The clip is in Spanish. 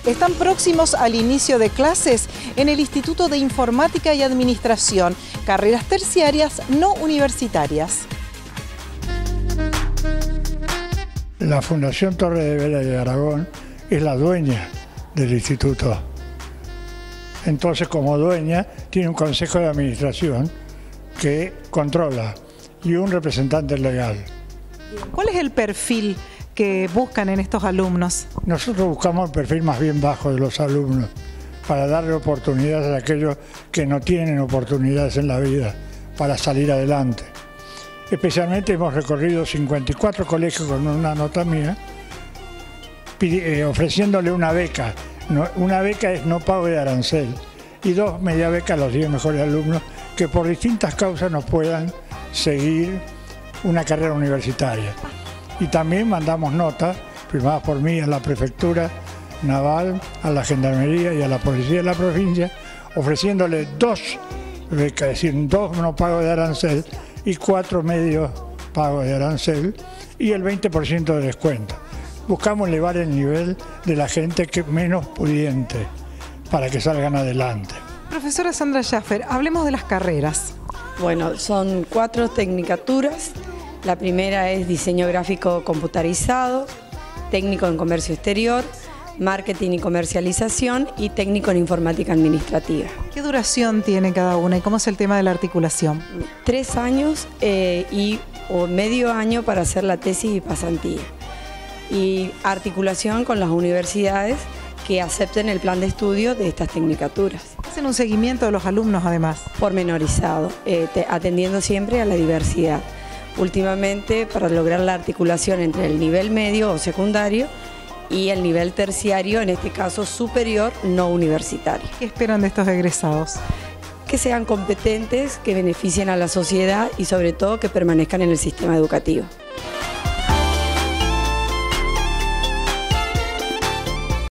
Están próximos al inicio de clases en el Instituto de Informática y Administración, carreras terciarias no universitarias. La Fundación Torre de Vela de Aragón es la dueña del instituto. Entonces, como dueña, tiene un consejo de administración que controla y un representante legal. ¿Cuál es el perfil que buscan en estos alumnos? Nosotros buscamos el perfil más bien bajo de los alumnos para darle oportunidades a aquellos que no tienen oportunidades en la vida para salir adelante. Especialmente hemos recorrido 54 colegios con una nota mía, ofreciéndole una beca. Una beca es no pago de arancel y 2 media becas a los 10 mejores alumnos que por distintas causas nos puedan seguir una carrera universitaria. Y también mandamos notas firmadas por mí a la Prefectura Naval, a la Gendarmería y a la Policía de la provincia, ofreciéndole 2 becas, es decir, 2 no pago de arancel y 4 medios pagos de arancel y el 20% de descuento. Buscamos elevar el nivel de la gente que menos pudiente para que salgan adelante. Profesora Sandra Schaffer, hablemos de las carreras. Bueno, son 4 tecnicaturas. La primera es diseño gráfico computarizado, técnico en comercio exterior, marketing y comercialización y técnico en informática administrativa. ¿Qué duración tiene cada una y cómo es el tema de la articulación? 3 años o medio año para hacer la tesis y pasantía. Y articulación con las universidades que acepten el plan de estudio de estas tecnicaturas. Hacen un seguimiento de los alumnos además. Pormenorizado, atendiendo siempre a la diversidad. Últimamente, para lograr la articulación entre el nivel medio o secundario y el nivel terciario, en este caso superior, no universitario. ¿Qué esperan de estos egresados? Que sean competentes, que beneficien a la sociedad y sobre todo que permanezcan en el sistema educativo.